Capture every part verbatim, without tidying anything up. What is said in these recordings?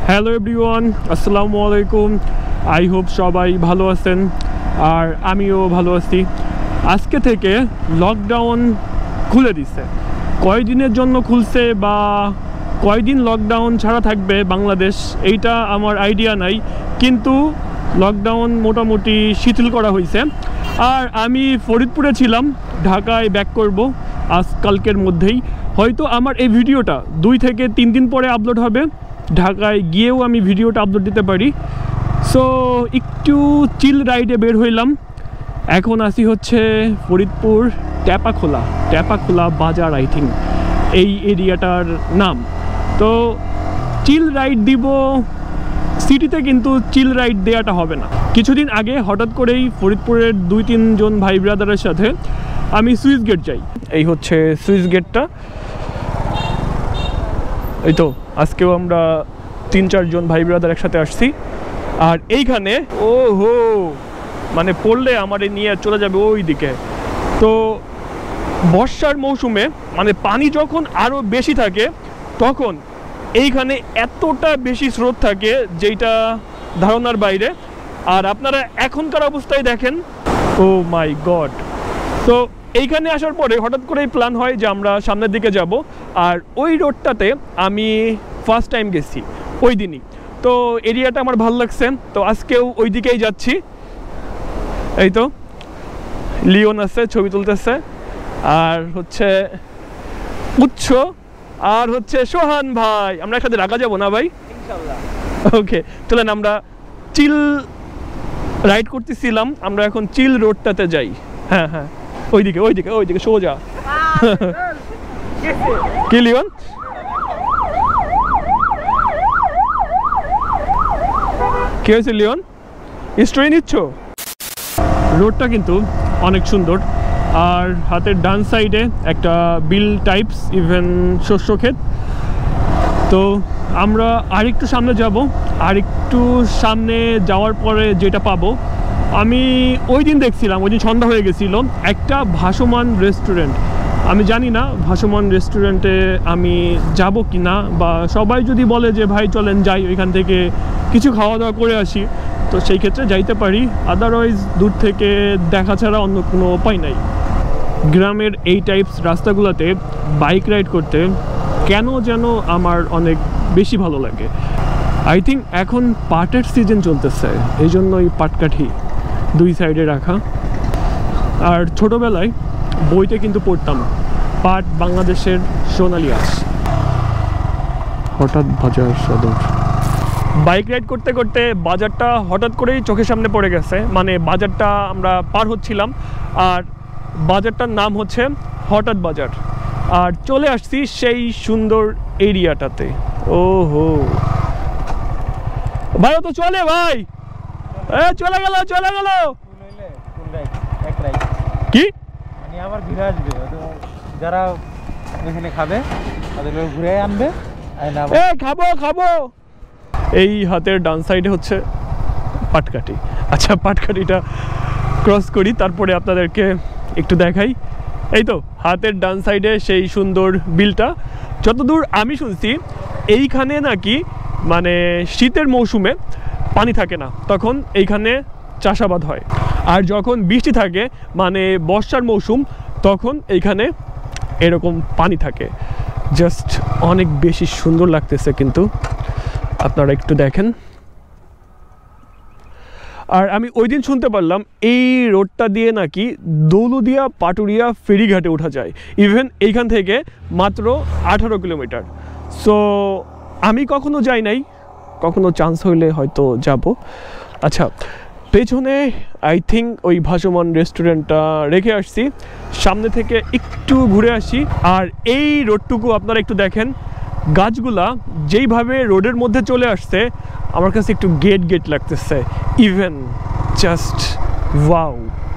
Hello everyone, আসসালামু আলাইকুম। I hope সবাই ভালো আছেন আর আমিও ভালো আছি। আজকে থেকে লকডাউন খুলে দিছে। কয়দিনের জন্য খুলছে বা কয়দিন লকডাউন ছাড়া থাকবে বাংলাদেশ এইটা আমার আইডিয়া নাই, কিন্তু লকডাউন মোটামুটি শিথিল করা হয়েছে। আর আমি ফরিদপুরে ছিলাম, ঢাকায় ব্যাক করব আজ কালকের মধ্যেই। হয়তো আমার এই ভিডিওটা দুই থেকে তিন দিন পরে আপলোড হবে, ঢাকায় গিয়েও আমি ভিডিওটা আপলোড দিতে পারি। সো একটু চিল রাইডে বের হইলাম। এখন আসি হচ্ছে ফরিদপুর ট্যাপাখোলা ট্যাপাখোলা বাজার, আই থিঙ্ক এই এরিয়াটার নাম। তো চিল রাইড দিব সিটিতে, কিন্তু চিল রাইড দেওয়াটা হবে না। কিছুদিন আগে হঠাৎ করেই ফরিদপুরের দুই তিনজন ভাই ব্রাদারের সাথে আমি সুইচ গেট যাই। এই হচ্ছে সুইচ গেটটা। এই তো আজকেও আমরা তিন চারজন ভাই ব্রাদার একসাথে আসছি। আর এইখানে ও হো মানে পড়লে আমার নিয়ে চলে যাবে ওই দিকে। তো বর্ষার মৌসুমে মানে পানি যখন আরও বেশি থাকে তখন এইখানে এতটা বেশি স্রোত থাকে যেটা ধারণার বাইরে। আর আপনারা এখনকার অবস্থায় দেখেন, ও মাই গড। তো এইখানে আসার পরে হঠাৎ করেই প্ল্যান হয় যে আমরা সামনের দিকে যাব। আর ওই রোডটাতে আমি ফার্স্ট টাইম গেছি ওই দিনই, তো এরিয়াটা আমার ভালো লাগছে। তো আজকেও ওই দিকেই যাচ্ছি। এই তো লিওন আছে, ছবি তুলতেছে, আর হচ্ছে উচ্চ, আর হচ্ছে সোহান ভাই। আমরা একসাথে ঢাকা যাবো না ভাই? ইনশাআল্লাহ। ওকে, চলেন আমরা চিল রাইড করতেছিলাম, আমরা এখন চিল রোডটাতে যাই। হ্যাঁ হ্যাঁ, ওইদিকে ওইদিকে ওইদিকে সোজা। কি লিওন? কি হয়েছে লিওন, স্টোরি নিচ্ছ? রোডটা কিন্তু অনেক সুন্দর। আর হাতের ডান সাইডে একটা বিল টাইপস, ইভেন শস্য ক্ষেত। তো আমরা আরেকটু সামনে যাব, আরেকটু সামনে যাওয়ার পরে যেটা পাবো, আমি ওই দিন দেখছিলাম, ওই দিন সন্ধ্যা হয়ে গেছিলো, একটা ভাসমান রেস্টুরেন্ট। আমি জানি না ভাসমান রেস্টুরেন্টে আমি যাব কি না, বা সবাই যদি বলে যে ভাই চলেন যাই, ওইখান থেকে কিছু খাওয়া দাওয়া করে আসি, তো সেই ক্ষেত্রে যাইতে পারি। আদারওয়াইজ দূর থেকে দেখা ছাড়া অন্য কোনো উপায় নাই। গ্রামের এই টাইপস রাস্তাগুলোতে বাইক রাইড করতে কেন যেন আমার অনেক বেশি ভালো লাগে। আই থিঙ্ক এখন পাটের সিজন চলতেছে, এই জন্যই পাটকাঠি দুই সাইডে রাখা। আর ছোটোবেলায় বইতে কিন্তু পড়তাম পাট বাংলাদেশের সোনালী আঁশ। হঠাৎ বাজার সদর। বাইক রাইড করতে করতে বাজারটা হঠাৎ করেই চোখের সামনে পড়ে গেছে। মানে বাজারটা আমরা পার হচ্ছিলাম, আর বাজারটার নাম হচ্ছে হঠাৎ বাজার। আর চলে আসছি সেই সুন্দর এরিয়াটাতে। ও হো ভাই, তো চলে ভাই, এ চলে গেল চলে গেল। কি মানে আবার ঘুরে আসবে, যারা এখানে খাবে তাদের ঘুরে আনবে। এ খাবো খাবো। এই হাতের ডান সাইডে হচ্ছে পাটকাঠি। আচ্ছা, পাটকাঠিটা ক্রস করি, তারপরে আপনাদেরকে একটু দেখাই। এই তো হাতের ডান সাইডে সেই সুন্দর বিলটা। যতদূর আমি শুনছি এইখানে নাকি মানে শীতের মৌসুমে পানি থাকে না, তখন এইখানে চাষাবাদ হয়। আর যখন বৃষ্টি থাকে মানে বর্ষার মৌসুম, তখন এইখানে এরকম পানি থাকে। জাস্ট অনেক বেশি সুন্দর লাগতেছে, কিন্তু আপনারা একটু দেখেন। আর আমি ওই দিন শুনতে পারলাম এই রোডটা দিয়ে নাকি দৌলদিয়া পাটুরিয়া ফেরিঘাটে ওঠা যায়, ইভেন এইখান থেকে মাত্র আঠারো কিলোমিটার। সো আমি কখনো যাই নাই, কখনো চান্স হইলে হয়তো যাব। আচ্ছা, পেছনে আই থিঙ্ক ওই ভাসমান রেস্টুরেন্টটা রেখে আসছি, সামনে থেকে একটু ঘুরে আসি। আর এই রোডটুকু আপনারা একটু দেখেন, গাছগুলা যেইভাবে রোডের মধ্যে চলে আসছে আমার কাছে একটু গেট গেট লাগতেছে। Even just wow.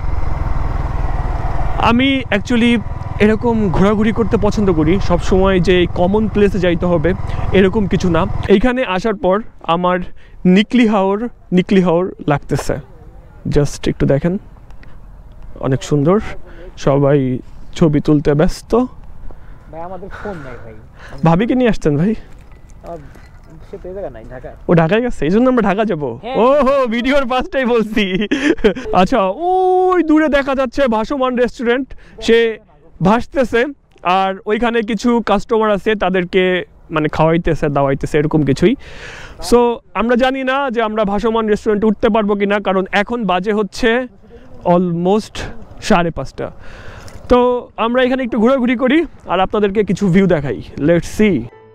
আমি অ্যাকচুয়ালি এরকম ঘোরাঘুরি করতে পছন্দ করি, সব সময় যে কমন প্লেসে যাইতে হবে এরকম কিছু না। এইখানে আসার পর আমার নিকলি হাওর নিকলি হাওর লাগতেছে। জাস্ট একটু দেখেন, অনেক সুন্দর। সবাই ছবি তুলতে ব্যস্ত। ভাই আমাদের ফোন নাই ভাই। ভাবিকে নিয়ে আসছেন ভাই? সে তো এই জায়গা নাই ঢাকা। ও ঢাকায় গেছে, এই জন্য আমরা ঢাকা যাবো। ও হো, ভিডিওর ফার্স্টটাই বলছি। আচ্ছা, ওই দূরে দেখা যাচ্ছে ভাসমান রেস্টুরেন্ট, সে ভাসতেছে আর ওইখানে কিছু কাস্টমার আছে, তাদেরকে মানে খাওয়াইতেছে দাওয়াইতেছে এরকম কিছুই। সো আমরা জানি না যে আমরা ভাসমান রেস্টুরেন্টে উঠতে পারবো কিনা, কারণ এখন বাজে হচ্ছে অলমোস্ট সাড়ে পাঁচটা। তো আমরা এখানে একটু ঘোরাঘুরি করি আর আপনাদেরকে কিছু ভিউ দেখাই। Let's see.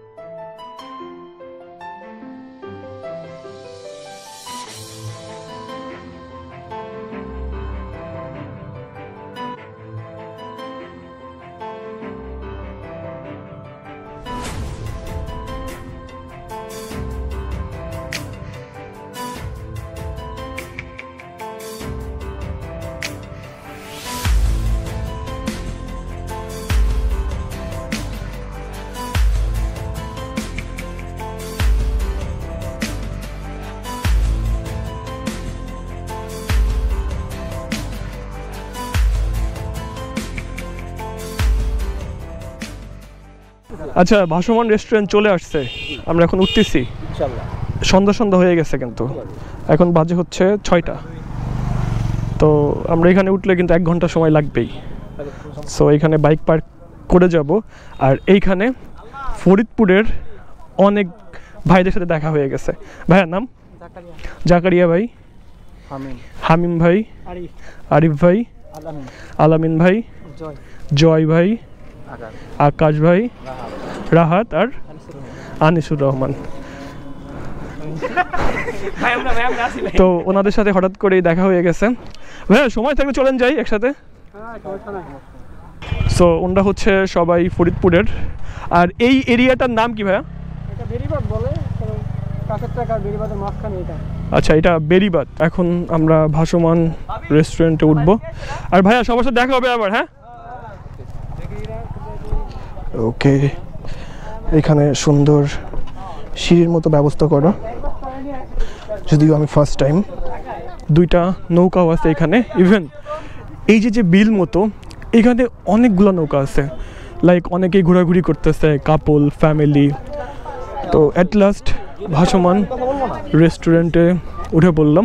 আচ্ছা, ভাসমান রেস্টুরেন্ট চলে আসছে, আমরা এখন উঠতেছি ইনশাআল্লাহ। সন্ধ্যা সন্ধ্যা হয়ে গেছে কিন্তু, এখন বাজে হচ্ছে ছয়টা। তো আমরা এখানে উঠলে কিন্তু এক ঘন্টা সময় লাগবেই। সো এইখানে বাইক পার্ক করে যাব। আর এইখানে ফরিদপুরের অনেক ভাইদের সাথে দেখা হয়ে গেছে। ভাইয়ার নাম? জাকারিয়া ভাই, হামিম ভাই, আরিফ ভাই, আলামিন ভাই, জয় ভাই, আকাশ ভাই, রাহাত আর আনিসুর রহমান। তো ওনাদের সাথে হঠাৎ করেই দেখা হয়ে গেছে। ভাইয়া সময় থাকলে চলেন যাই একসাথে। সো ওনারা হচ্ছে সবাই ফরিদপুরের। আর এই এরিয়াটার নাম কি ভাইয়া? আচ্ছা, এটা বেরিবাদ। এখন আমরা ভাসমান রেস্টুরেন্টে উঠবো। আর ভাইয়া সবার সাথে দেখা হবে আবার। হ্যাঁ, ওকে। এখানে সুন্দর সিঁড়ির মতো ব্যবস্থা করো, যদিও আমি ফার্স্ট টাইম। দুইটা নৌকাও আছে এখানে। ইভেন এই যে যে বিল মতো, এখানে অনেকগুলো নৌকা আছে, লাইক অনেকেই ঘোরাঘুরি করতেছে, কাপল, ফ্যামিলি। তো অ্যাট লাস্ট ভাসমান রেস্টুরেন্টে উঠে পড়লাম।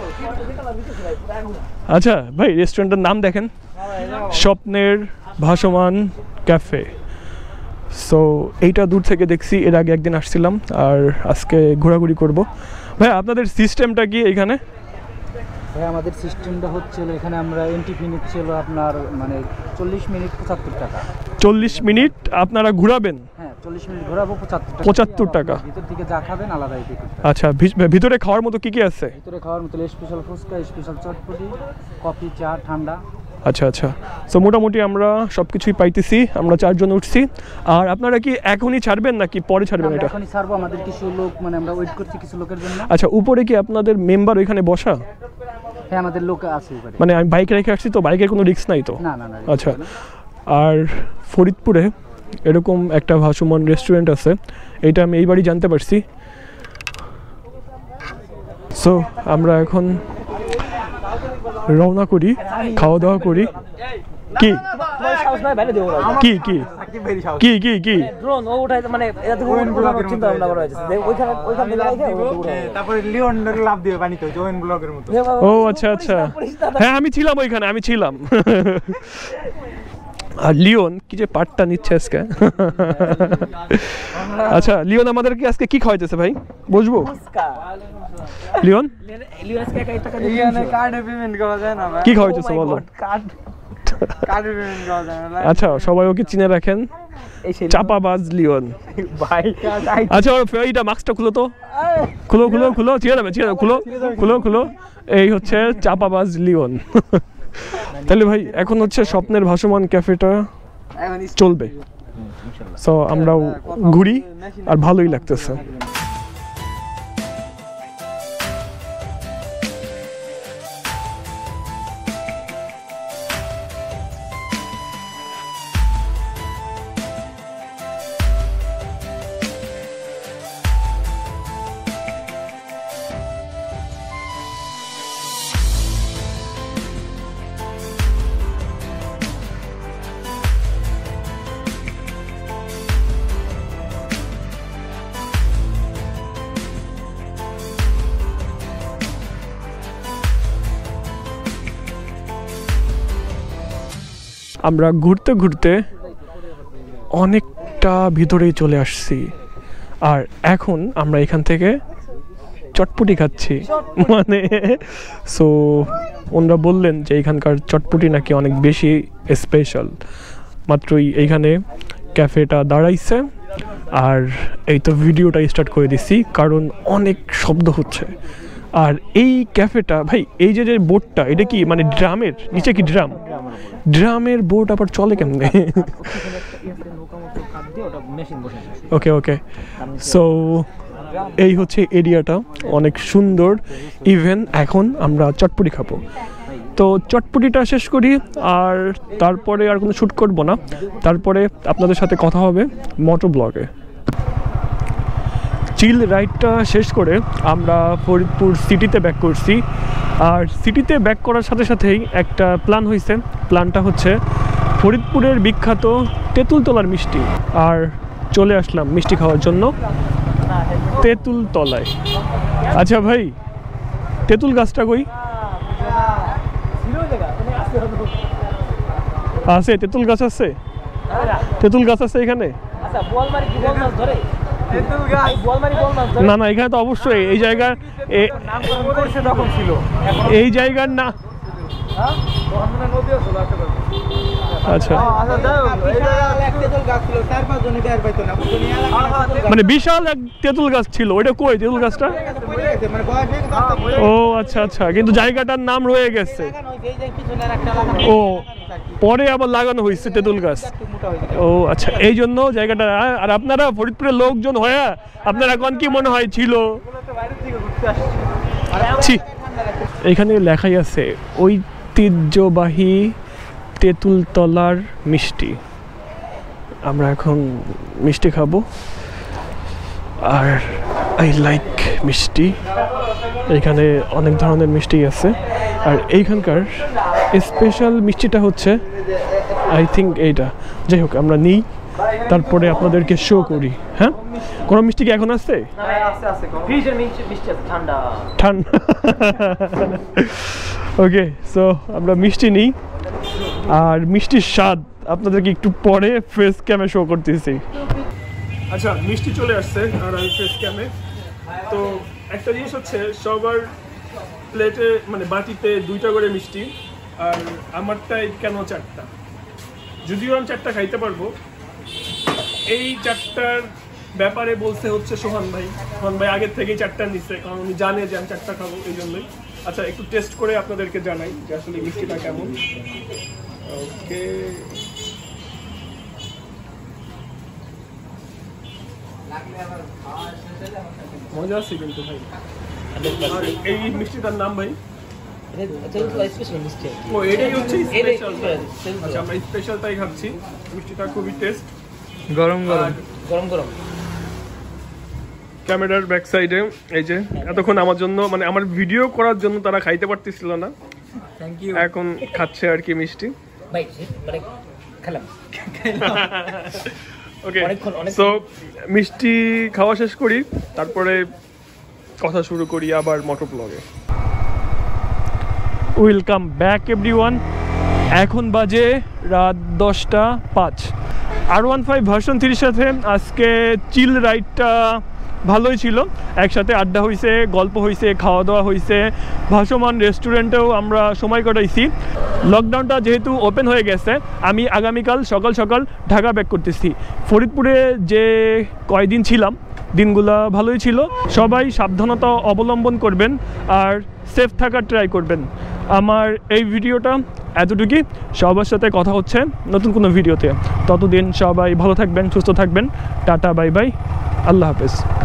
আচ্ছা ভাই, রেস্টুরেন্টের নাম দেখেন, স্বপ্নের ভাসমান ক্যাফে। সো এইটা দূর থেকে দেখছি, এর আগে একদিন আসছিলাম আর আজকে ঘোরাঘুরি করব। ভাই আপনাদের সিস্টেমটা কি এখানে? ভাই আমাদের সিস্টেমটা হচ্ছিল, এখানে আমরা এন্ট্রি ফি নিচ্ছিল আপনার মানে চল্লিশ মিনিট পঁচাত্তর টাকা। চল্লিশ মিনিট আপনারা ঘোরাবেন? হ্যাঁ, চল্লিশ মিনিট ঘোরাবো, পঁচাত্তর টাকা। পঁচাত্তর টাকা। ভিতর থেকে যা খাবেন আলাদাই টিকিট। আচ্ছা, ভিতরে খাওয়ার মতো কি কি আছে? ভিতরে খাওয়ার মতো special fuchka, special chotpoti, coffee, চা, ঠান্ডা। আচ্ছা আচ্ছা। সো মোটামুটি আমরা সব কিছুই পাইতেছি। আমরা চারজন উঠছি। আর আপনারা কি এখনই ছাড়বেন নাকি পরে ছাড়বেন? এটা এখনই ছাড়বো, আমাদের কিছু লোক মানে আমরা ওয়েট করছি কিছু লোকের জন্য। আচ্ছা, উপরে কি আপনাদের মেম্বার ওইখানে বসা? হ্যাঁ, আমাদের লোক আছে উপরে। মানে আমি বাইক রেখে আসছি তো, বাইকের কোনো রিস্ক নাই তো? না না না। আচ্ছা। আর ফরিদপুরে এরকম একটা ভাসমান রেস্টুরেন্ট আছে, এটা আমি এইবারই জানতে পারছি। সো আমরা এখন রওনা করি, খাওয়া দাওয়া করি। কি কি কি কি কি কি ড্রোন ও উঠাই মানে এটা থেকে উড়ানোর চিন্তা ভাবনা করা হয়েছে। ওইখানে ওইখান থেকে রেখে তারপরে লিওন লাভ দিবে পানিতে, জয়েন ব্লগের মতো। ও আচ্ছা আচ্ছা, হ্যাঁ আমি ছিলাম ওইখানে, আমি ছিলাম। আর লিওন কি যে পাটটা নিচ্ছে আজকে। আচ্ছা, লিওন আমাদেরকে আজকে কি খাওয়াইতেছে ভাই? বসবো লিওন? লিওন আজকে এক টাকা দিয়ে লিওনে কার্ডে পেমেন্ট করা যায় না ভাই। কি খাওয়াইতেছে বলো? কার্ড কার্ডে পেমেন্ট করা যায় না। আচ্ছা, সবাই ওকে চিনে রাখেন, চাপাবাজ লিওন ভাই। আচ্ছা, এইটা মাস্কটা খুলো তো, খুলো খুলো খুলো, চিনে যাবে, চিনে যাবে, খুলো খুলো খুলো। এই হচ্ছে চাপাবাজ লিওন। তাহলে ভাই এখন হচ্ছে স্বপ্নের ভাসমান ক্যাফেটা চলবে। সো আমরাও ঘুরি আর ভালোই লাগতেছে। আমরা ঘুরতে ঘুরতে অনেকটা ভিতরেই চলে আসছি, আর এখন আমরা এখান থেকে চটপটি খাচ্ছি। মানে সো ওনারা বললেন যে এখানকার চটপটি নাকি অনেক বেশি স্পেশাল। মাত্রই এইখানে ক্যাফেটা দাঁড়াইছে, আর এই তো ভিডিওটা স্টার্ট করে দিছি কারণ অনেক শব্দ হচ্ছে। আর এই ক্যাফেটা ভাই, এই যে যে বোটটা, এটা কি মানে ড্রামের নিচে কি ড্রাম? ড্রামের বোট আবার চলে কেমনে? ওকে ওকে সো এই হচ্ছে এরিয়াটা, অনেক সুন্দর। ইভেন এখন আমরা চটপটি খাবো, তো চটপটিটা শেষ করি আর তারপরে আর কোনো শ্যুট করবো না। তারপরে আপনাদের সাথে কথা হবে মোটো ব্লগে। চিল রাইডটা শেষ করে আমরা ফরিদপুর সিটিতে ব্যাক করছি, আর সিটিতে ব্যাক করার সাথে সাথেই একটা প্ল্যান হয়েছে। প্ল্যানটা হচ্ছে ফরিদপুরের বিখ্যাত তেঁতুলতলার মিষ্টি, আর চলে আসলাম মিষ্টি খাওয়ার জন্য তেঁতুলতলায়। আচ্ছা ভাই, তেঁতুল গাছটা কই আছে? তেঁতুল গাছ আছে? তেঁতুল গাছ আছে এখানে? না না, এখানে তো অবশ্যই এই জায়গা, এই জায়গার না। আচ্ছা, মানে বিশাল এক তেঁতুল গাছ ছিল, ওইটা কই তেঁতুল গাছটা? ও আচ্ছা আচ্ছা, কিন্তু জায়গাটার নাম রয়ে গেছে। ও পরে আবার লাগানো হয়েছে তেঁতুল গাছ। ও আচ্ছা, এই জন্য জায়গাটা। আর আপনারা ফরিদপুরের লোকজন হয়ে আপনারা এখন কি মনে হয় ছিল? এখানে লেখাই আছে ঐতিহ্যবাহী তেঁতুলতলার মিষ্টি। আমরা এখন মিষ্টি খাবো, আর আই লাইক মিষ্টি। এখানে অনেক ধরনের মিষ্টি আছে, আর এইখানকার স্পেশাল মিষ্টিটা হচ্ছে আই থিঙ্ক এইটা। যাই হোক, আমরা নিই, তারপরে আপনাদেরকে শো করি। হ্যাঁ, কোনো মিষ্টি কি এখন আসছে? ঠান্ডা। ওকে, সো আমরা মিষ্টি নিই, আর মিষ্টির স্বাদ আপনাদেরকে একটু পরে ফেস ক্যামে শো করতেছি। আচ্ছা, মিষ্টি চলে আসছে আর আমি ফেস ক্যামে। তো একটা জিনিস হচ্ছে, সবার প্লেটে মানে বাটিতে দুইটা করে মিষ্টি, আর আমারটাই কেন চারটা? যদিও আমি চারটা খাইতে পারবো। এই চারটার ব্যাপারে বলছে হচ্ছে সোহান ভাই। সোহান ভাই আগের থেকেই চারটা নিচ্ছে, কারণ উনি জানে যে আমি চারটা খাবো, এই জন্যই। আচ্ছা, একটু টেস্ট করে আপনাদেরকে জানাই যে আসলে মিষ্টিটা কেমন। ওকে, মজা আছে কিন্তু ভাই। আর এই মিষ্টিটার নাম ভাই? ও, এটাই হচ্ছে স্পেশাল। আচ্ছা, আমরা স্পেশালটাই খাচ্ছি। মিষ্টিটা খুবই টেস্ট, গরম গরম গরম গরম। ক্যামেরার ব্যাক সাইডে এই যে এতক্ষণ আমার জন্য, মানে আমার ভিডিও করার জন্য তারা খাইতে পারতেছিল না, এখন খাচ্ছে আর কি মিষ্টি। ওকে, সো মিষ্টি খাওয়া শেষ করি, তারপরে কথা শুরু করি আবার মোটো ব্লগে। Welcome back everyone. এখন বাজে রাত দশটা পাঁচ। আর ওয়ান ফাইভ ভার্সন থ্রির সাথে আজকে চিল রাইডটা ভালোই ছিল। একসাথে আড্ডা হয়েছে, গল্প হয়েছে, খাওয়া দাওয়া হয়েছে, ভাসমান রেস্টুরেন্টেও আমরা সময় কাটাইছি। লকডাউনটা যেহেতু ওপেন হয়ে গেছে, আমি আগামীকাল সকাল সকাল ঢাকা ব্যাক করতেছি। ফরিদপুরে যে কয়দিন ছিলাম, দিনগুলো ভালোই ছিল। সবাই সাবধানতা অবলম্বন করবেন আর সেফ থাকার ট্রাই করবেন। আমার এই ভিডিওটা এতটুকুই। সবার সাথে কথা হচ্ছে নতুন কোনো ভিডিওতে। ততদিন সবাই ভালো থাকবেন, সুস্থ থাকবেন। টাটা, বাই বাই, আল্লাহ হাফেজ।